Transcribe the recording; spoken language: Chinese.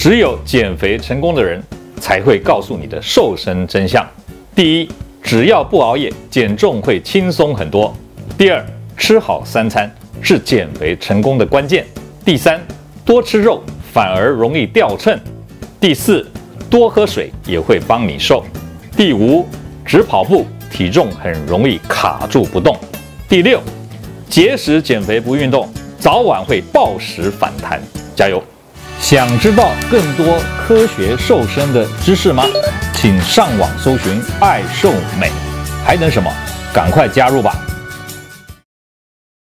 只有减肥成功的人才会告诉你的瘦身真相。第一，只要不熬夜，减重会轻松很多。第二，吃好3餐是减肥成功的关键。第三，多吃肉反而容易掉秤。第四，多喝水也会帮你瘦。第五，只跑步体重很容易卡住不动。第六，节食减肥不运动，早晚会暴食反弹。加油！想知道更多科学瘦身的知识吗？请上网搜寻爱瘦美，还等什么？赶快加入吧！